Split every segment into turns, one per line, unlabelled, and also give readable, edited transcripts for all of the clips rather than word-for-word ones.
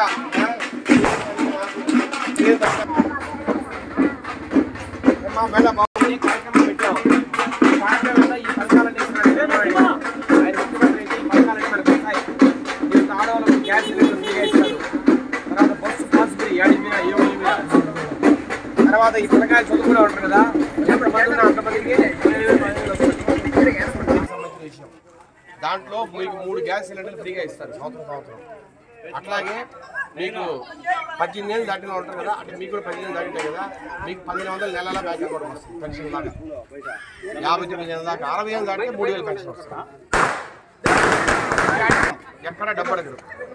కూడా కార్యక్రమం పెట్టాం. కార్యక్రమంలో ఈ పథకాలన్నీ ఆడవాళ్ళకు గ్యాస్ సిలిండర్ ఫ్రీగా ఇస్తారు. తర్వాత బస్సు పాస్ ఫ్రీ 7 మీద 7 మీద. తర్వాత ఈ పిల్లకాయలు చదువుకునే ఉంటారు కదా, ఎంతమంది ఉన్నా అంతమందికి సంబంధించిన విషయం. దాంట్లో మీకు 3 గ్యాస్ సిలిండర్లు ఫ్రీగా ఇస్తారు సంవత్సరం. అట్లాగే మీకు 18 ఏళ్ళు దాటిన ఉంటారు కదా, అంటే మీకు కూడా 18 ఏళ్ళు దాటింటాయి కదా, మీకు 1500 నెలల బ్యాంక్ అకౌంట్ వస్తుంది పెన్షన్ లాగా. 59 ఏళ్ళ దాకా 60 ఏళ్ళు దాటితే 3000 పెన్షన్ వస్తుంది. ఎక్కడ డబ్బు అడగరు,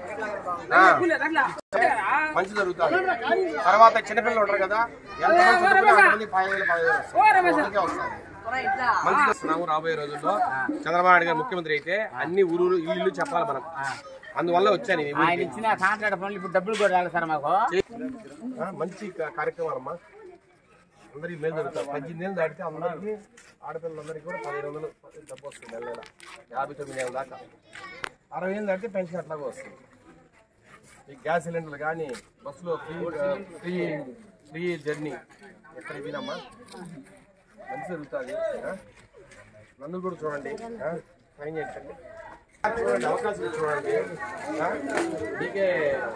మంచి జరుగుతుంది. తర్వాత చిన్నపిల్లలు ఉంటారు కదా, ఎంతమంది చదువుకుంటే 15,000 వస్తుంది. మంచి చేస్తున్నాము. రాబోయే రోజుల్లో చంద్రబాబు నాయుడు గారు ముఖ్యమంత్రి అయితే అన్ని ఊరు ఇల్లు చెప్పాలి మనం. అందువల్ల వచ్చాను.
ఆయన ఇచ్చిన కాంట్రాక్ట్ పనులు ఇప్పుడు డబ్బులు కూడా రాలేదు సార్ మాకు.
మంచి కార్యక్రమాలమ్మా, అందరికి మేలు జరుగుతారు. 18 ఏళ్ళు దాటితే అందరికీ ఆడపిల్లలందరికీ కూడా 1500 డబ్బు వస్తుంది నెల 59 ఏళ్ళ దాకా. 60 ఏళ్ళు దాటితే పెన్షన్ అట్లాగే వస్తుంది. ఈ గ్యాస్ సిలిండర్లు కానీ బస్సులో ఫ్రీ జర్నీ ఎక్కడికి పోయినమ్మా మంచి జరుగుతుంది. నన్ను కూడా చూడండి, ట్రైన్ చేయండి, చూడండి, అవకాశం చూడండి. మీకే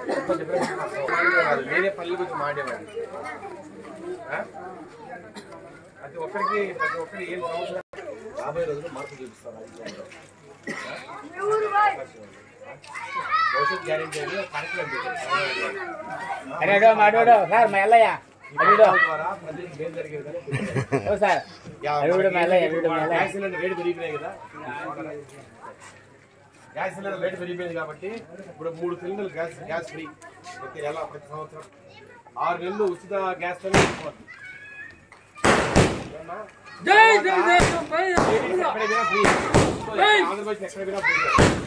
వేరే పనుల గురించి మాడేవాడి ప్రతి ఒక్కరికి ఏం సంవత్సరం రాబోయే రోజుల్లో మార్పు చూపిస్తారు. భవిష్యత్ గ్యారెంటీ అని కార్యక్రమం ద్వారా ప్రజలకు మేలు జరిగేది. గ్యాస్ సిలిండర్ రేటు పెరిగిపోయాయి కదా, గ్యాస్ సిలిండర్ రేటు పెరిగిపోయింది కాబట్టి ఇప్పుడు 3 సిలిండర్లు గ్యాస్ ఫ్రీ ప్రతి సంవత్సరం. 6 నెలలు ఉచిత గ్యాస్ ఫ్రీ. ఆంధ్రప్రదేశ్ ఎక్కడ పోయినా ఫ్రీ.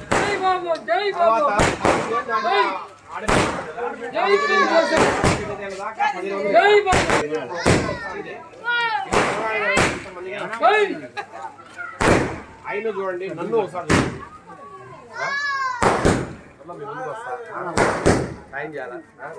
అయినా చూడండి, నన్ను ఒకసారి ముందుకు వస్తా టైం చేయాలా.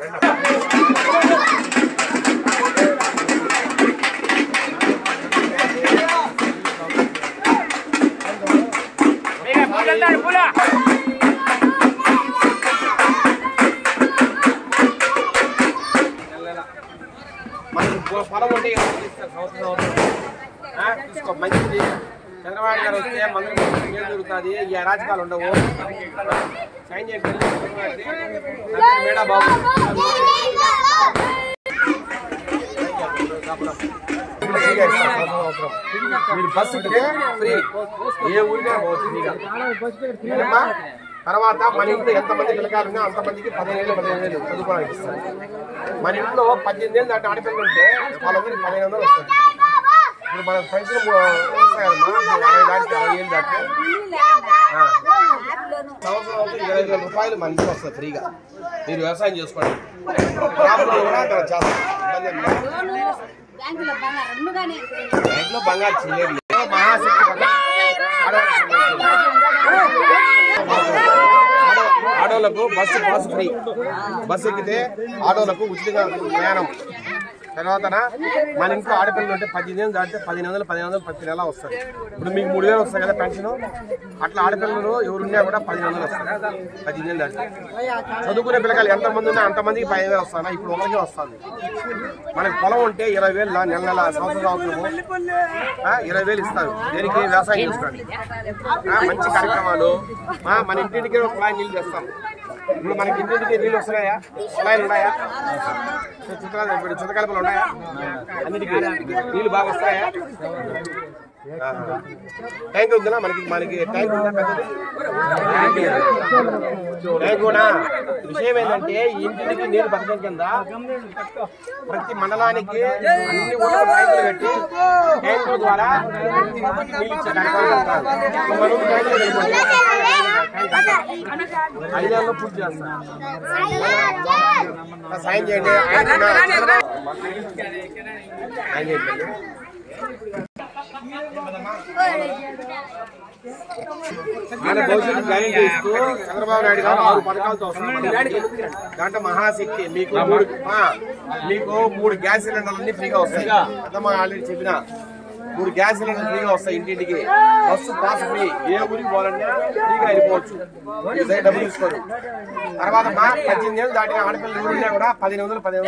పొలం ఉంటే తీసుకో మంచిది. చంద్రబాబు గారు వస్తే మంత్రి ఏం జరుగుతుంది, ఈ అరాచకాలు ఉండవు. సైన్ చేయండి మేడా బాబు. మీరు బస్సు ఫ్రీ, ఏ ఊరిగా పోతుంది. తర్వాత మన ఇంట్లో ఎంతమంది పిల్లకాయలు ఉన్నా అంతమందికి 15,000 చదువుకోవడానికి ఇస్తారు. మన ఇంట్లో 18 ఏళ్ళు దాటి ఆడపిల్లలు ఉంటే వాళ్ళందరికీ 1500 వస్తుంది. ఇప్పుడు మన పెన్షన్ వస్తాయమ్మా, 60 దాటి 60 ఏళ్ళు దాటి సంవత్సరం 20,000 రూపాయలు మన ఇంట్లో వస్తుంది ఫ్రీగా. మీరు వ్యవసాయం చేసుకోండి. ప్రాబ్లం కూడా అక్కడ చేస్తారు. బ్యాంకులో బంగారు చేయలేదు. మహాశక్తి ఆడోళ్లకు బస్సు ఫ్రీ. బస్సు ఎక్కితే ఆడోళ్లకు ఉచితంగా ప్రయాణం. తర్వాత మన ఇంట్లో ఆడపిల్లలు ఉంటే 18 ఏళ్ళు దాటితే 1500 ప్రతి నెల వస్తుంది. ఇప్పుడు మీకు 3000 వస్తాయి కదా పెన్షన్. అట్లా ఆడపిల్లలు ఎవరున్నా కూడా 1500 వస్తాయి 18 ఏళ్ళు దాటితే. చదువుకునే పిల్లకాయలు ఎంతమంది ఉన్నా అంతమందికి 5,000 వస్తాయి. ఇప్పుడు ఒకరికి వస్తుంది. మనకి పొలం ఉంటే 20,000 నెల సంవత్సరము 20,000 ఇస్తారు. దేనికి? వ్యవసాయం చేసుకోండి. మంచి కార్యక్రమాలు. మన ఇంటింటికి ఒక కుళాయి నీళ్ళు తెస్తాం. ఇప్పుడు మనకి ఇంటింటికి నీళ్ళు వస్తున్నాయా? కుళాయిలు ఉన్నాయా? చుట్టకాలపలు ఉన్నాయా? అన్నిటికీ నీళ్ళు బాగా వస్తాయా? ట్యాంక్ ఉందా? మనకి ట్యాంక్ ఉందా? పెద్దది ట్యాంక్ కూడా. విషయం ఏంటంటే ఇంటికి నీరు పథకం కింద ప్రతి మండలానికి అన్ని ఊళ్ళో ట్యాంకులు పెట్టి ట్యాంకుల ద్వారా ప్రతి ఇంటికి నీళ్ళు ఇచ్చే కార్యక్రమం. 5 ఏళ్ళలో పూర్తి చేస్తాను. సాయం చేయండి. సాయం చేయండి. ఆయన భవిష్యత్తు గ్యారెంటీ ఇస్తూ చంద్రబాబు నాయుడు గారు 6 పథకాలతో వస్తున్నారు. దాంట్లో మహాశక్తి మీకు 3 గ్యాస్ సిలిండర్లన్నీ ఫ్రీగా వస్తాయి. అర్థమా? ఆల్రెడీ చెప్పిన 3 గ్యాస్ సిలిండర్ ఫ్రీగా వస్తాయి. ఇంటింటికి బస్సు పాస్ ఫ్రీ. ఏ ఊరికి పోవాలన్నా ఫ్రీగా వెళ్ళిపోవచ్చు. డబ్బులు తీసుకోరు. తర్వాత 18 ఏళ్ళు దాటిన ఆడపిల్లలు ఊరినా కూడా 1500 1800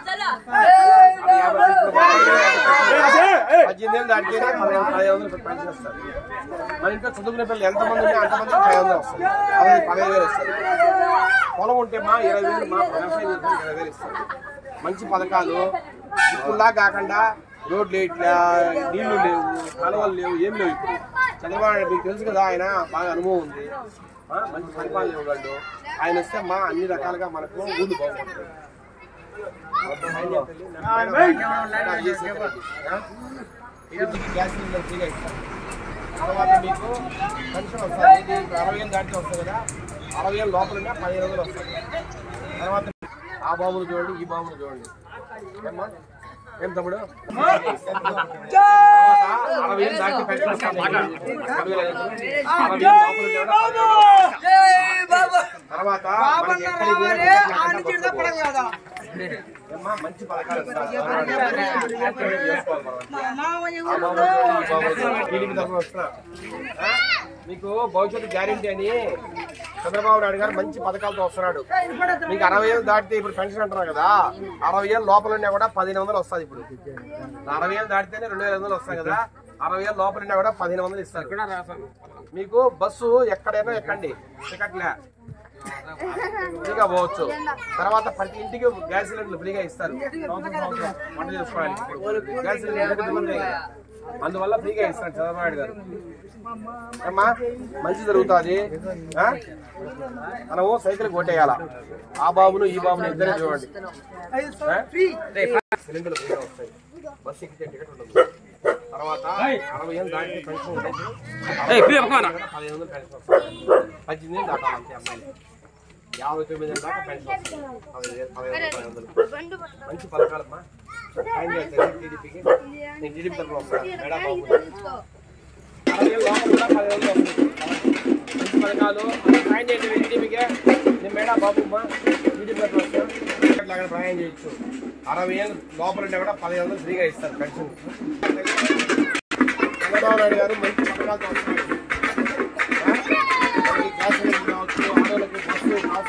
18 ఏళ్ళు దాటితే 1500 పెన్షన్ వస్తారు. మన ఇంట్లో చదువుకునే పిల్లలు ఎంతమంది ఉంటే అంతమంది 500 వస్తుంది. 15,000 వస్తుంది. పొలం ఉంటే 20,000 వ్యవసాయం చేస్తే 20,000 ఇస్తారు. మంచి పథకాలు. ఇప్పుడులా కాకుండా రోడ్లు ఇట్లా నీళ్లు లేవు, కాలువలు లేవు, ఏం లేవు. ఇప్పుడు చంద్రబాబు నాయుడు మీకు తెలుసు కదా, ఆయన బాగా అనుభవం ఉంది. మంచి పరిపాలన ఇవ్వగలడు. ఆయన వస్తే అన్ని రకాలుగా మనకు ఊళ్ళు బాగుంటుంది. గ్యాస్ సిలిండర్ ఫ్రీగా ఇస్తారు. తర్వాత మీకు పెన్షన్ వస్తుంది. ఇది 60,000 దాటితే వస్తుంది కదా, 60,000 లోపల 15,000 వస్తుంది. తర్వాత ఆ బాబులు చూడండి, ఈ బాబులు చూడండి. ఏం తమ్ముడు 60,000 దాటి పెన్షన్ వస్తుంది. తర్వాత మంచి పథకాలు మీకు భవిష్యత్తు గ్యారెంటీ అని చంద్రబాబు నాయుడు గారు మంచి పథకాలతో వస్తున్నాడు. మీకు 60,000 దాటితే ఇప్పుడు పెన్షన్ అంటున్నారు కదా, 60,000 లోపల ఉన్నా కూడా 1500 వస్తుంది. ఇప్పుడు 60,000 దాటితేనే 2,500 వస్తాయి కదా, 60,000 లోపల ఉన్నా కూడా 1500 ఇస్తారు. మీకు బస్సు ఎక్కడైనా ఎక్కండి, టికెట్లే ఫ్రీగా పోవచ్చు. తర్వాత ప్రతి ఇంటికి గ్యాస్ సిలిండర్లు ఫ్రీగా ఇస్తారు. వంట చేసుకోవడానికి గ్యాస్ సిలిండర్ అందువల్ల ఫ్రీగా ఇస్తారు చంద్రబాబు నాయుడు గారు. అమ్మా మంచి జరుగుతుంది. మనము సైకిల్ కొట్టేయాల. ఆ బాబును ఈ బాబును ఇద్దరే చూడండి. సిలిండర్లు ఫ్రీగా వస్తాయి. బస్సు ఎక్కితే టికెట్ ఉండదు. తర్వాత 60,000 దాటితే పెన్షన్ ఉంటుంది. 1500 పెన్షన్ వస్తుంది. 18 ఏళ్ళు దాటాలంటే అమ్మాయిలు 59 ఏళ్ళ దాకా పెన్షన్ వస్తుంది. 15,000 మంచి పథకాలమ్మా. టీడీపీకి నేను టీడీపీ తరఫున వస్తాను. మేడా బాబు 60,000 లోపల కూడా 15,000 వస్తుంది. మంచి పథకాలు సాయం చేయండి టీడీపీకే. నేను మేడా బాబు టీడీపీ తరఫున వస్తాను. లాగా ప్రయాణం చేయొచ్చు. 60,000 లోపల ఉంటే కూడా 15,000 ఫ్రీగా ఇస్తారు పెన్షన్. చంద్రబాబు నాయుడు గారు మంచి పథకాలతో వస్తున్నారు. గ్యాస్ సిలిండర్ కావచ్చు, ఆడోళ్ళకి బస్సు కావచ్చు,